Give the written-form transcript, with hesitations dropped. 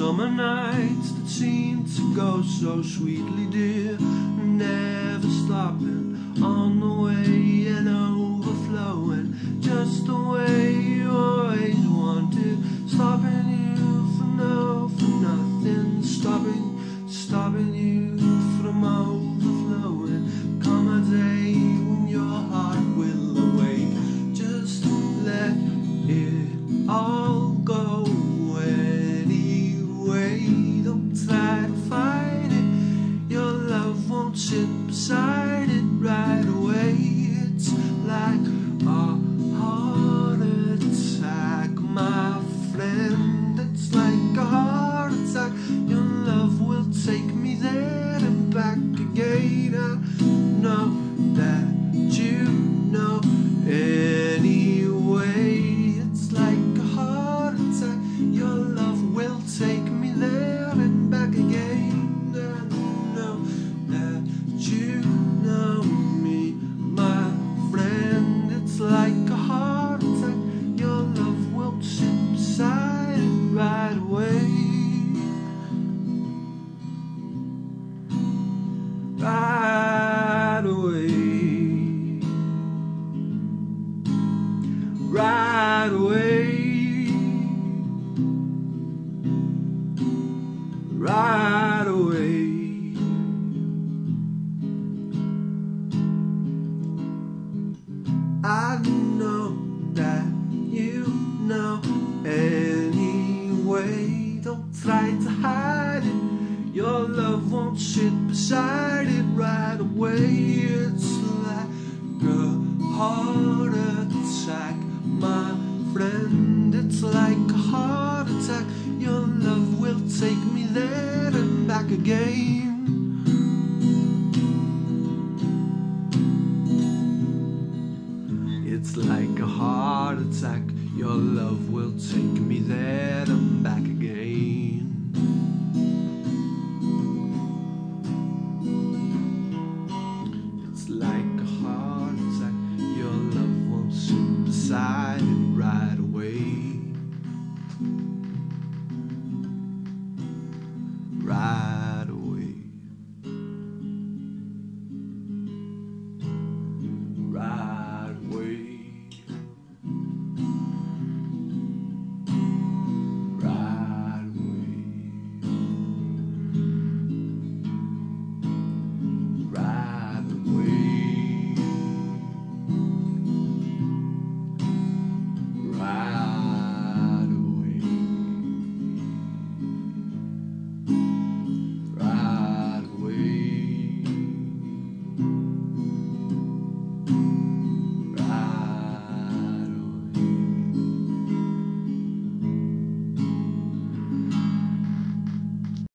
summer nights that seem to go so sweetly, dear, never stopping on the way and overflowing, just the way you always wanted, stopping you for nothing, stopping you from overflowing. Come a day when your heart will awake, just let it all go anyway. Don't try to fight it, your love won't sit beside it right away. It's like a heart attack, my friend. It's like a heart attack. Your love will take me there and back again. I know that you know anyway. It's like a heart attack. Your love will take me there and back again. I know that you know me, my friend. It's like a heart attack. Your love won't sit beside it right away. Right away. Right away. Right away. I know that you know anyway. Don't try to hide it, your love won't sit beside it right away. It's like a heart attack, my friend. It's like a heart attack. Your love will take me there and back again. It's like a heart attack. Your love will take me there and back again. It's like a heart attack. Your love won't sit beside it right away.